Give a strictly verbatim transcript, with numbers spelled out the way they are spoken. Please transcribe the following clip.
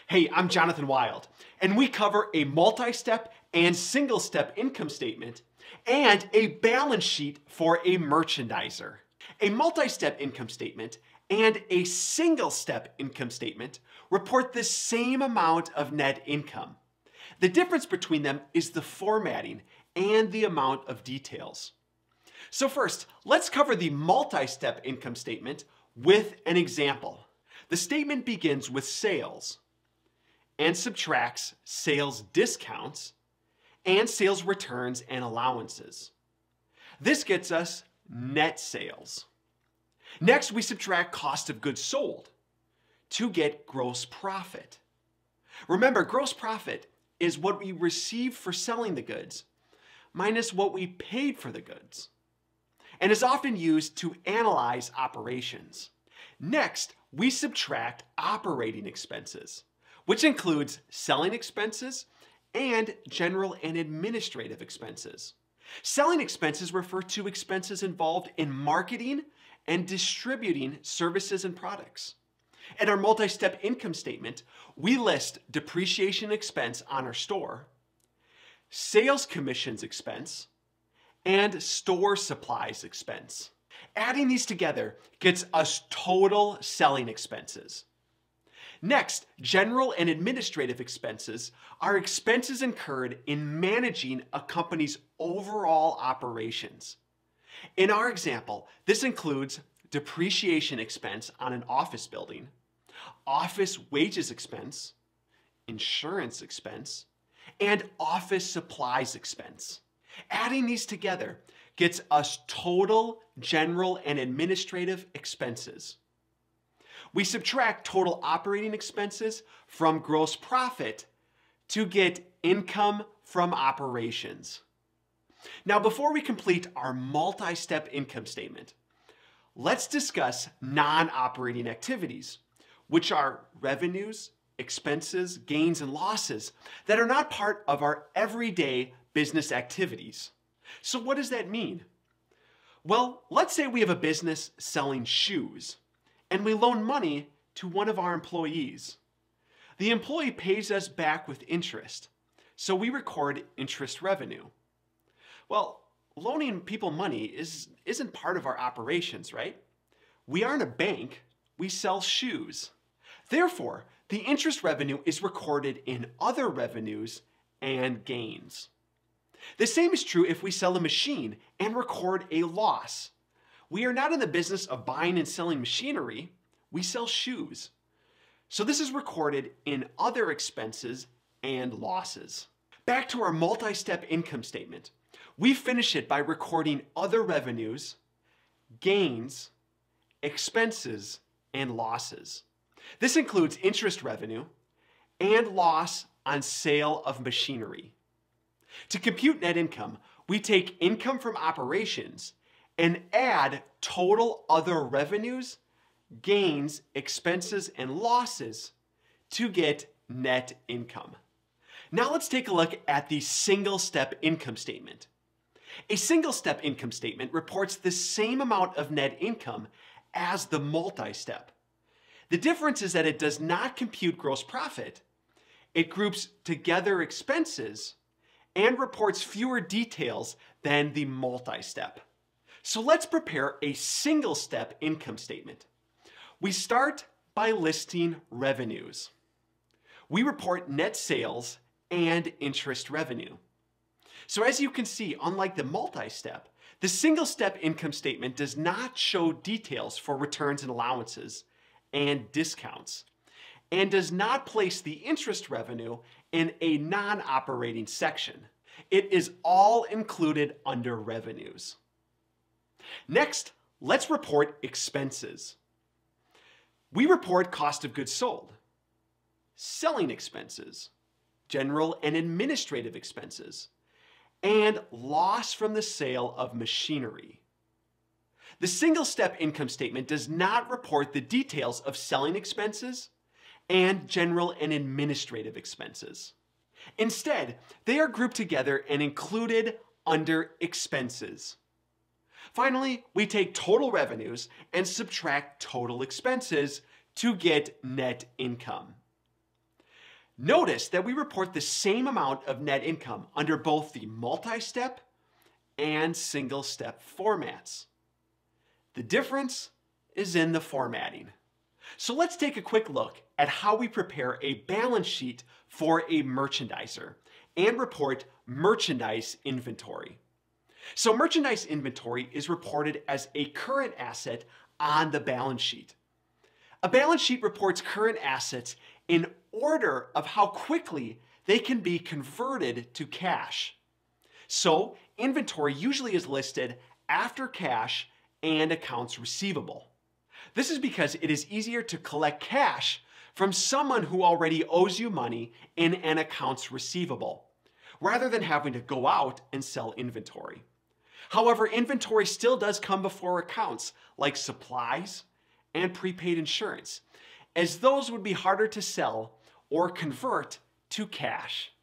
Hey, I'm Jonathan Wild, and we cover a multi-step and single-step income statement and a balance sheet for a merchandiser. A multi-step income statement and a single-step income statement report the same amount of net income. The difference between them is the formatting and the amount of details. So first, let's cover the multi-step income statement with an example. The statement begins with sales and subtracts sales discounts and sales returns and allowances. This gets us net sales. Next, we subtract cost of goods sold to get gross profit. Remember, gross profit is what we receive for selling the goods minus what we paid for the goods, and is often used to analyze operations. Next, we subtract operating expenses, which includes selling expenses and general and administrative expenses. Selling expenses refer to expenses involved in marketing and distributing services and products. In our multi-step income statement, we list depreciation expense on our store, sales commissions expense, and store supplies expense. Adding these together gets us total selling expenses. Next, general and administrative expenses are expenses incurred in managing a company's overall operations. In our example, this includes depreciation expense on an office building, office wages expense, insurance expense, and office supplies expense. Adding these together gets us total general and administrative expenses. We subtract total operating expenses from gross profit to get income from operations. Now, before we complete our multi-step income statement, let's discuss non-operating activities, which are revenues, expenses, gains, and losses that are not part of our everyday business activities. So what does that mean? Well, let's say we have a business selling shoes, and we loan money to one of our employees. The employee pays us back with interest, so we record interest revenue. Well, loaning people money is, isn't part of our operations, right? We aren't a bank, we sell shoes. Therefore, the interest revenue is recorded in other revenues and gains. The same is true if we sell a machine and record a loss. We are not in the business of buying and selling machinery, we sell shoes. So this is recorded in other expenses and losses. Back to our multi-step income statement. We finish it by recording other revenues, gains, expenses, and losses. This includes interest revenue and loss on sale of machinery. To compute net income, we take income from operations and add total other revenues, gains, expenses, and losses to get net income. Now let's take a look at the single-step income statement. A single-step income statement reports the same amount of net income as the multi-step. The difference is that it does not compute gross profit. It groups together expenses and reports fewer details than the multi-step. So let's prepare a single-step income statement. We start by listing revenues. We report net sales and interest revenue. So as you can see, unlike the multi-step, the single-step income statement does not show details for returns and allowances and discounts, and does not place the interest revenue in a non-operating section. It is all included under revenues. Next, let's report expenses. We report cost of goods sold, selling expenses, general and administrative expenses, and loss from the sale of machinery. The single-step income statement does not report the details of selling expenses and general and administrative expenses. Instead, they are grouped together and included under expenses. Finally, we take total revenues and subtract total expenses to get net income. Notice that we report the same amount of net income under both the multi-step and single-step formats. The difference is in the formatting. So let's take a quick look at how we prepare a balance sheet for a merchandiser and report merchandise inventory. So merchandise inventory is reported as a current asset on the balance sheet. A balance sheet reports current assets in order of how quickly they can be converted to cash. So inventory usually is listed after cash and accounts receivable. This is because it is easier to collect cash from someone who already owes you money in an accounts receivable, rather than having to go out and sell inventory. However, inventory still does come before accounts like supplies and prepaid insurance, as those would be harder to sell or convert to cash.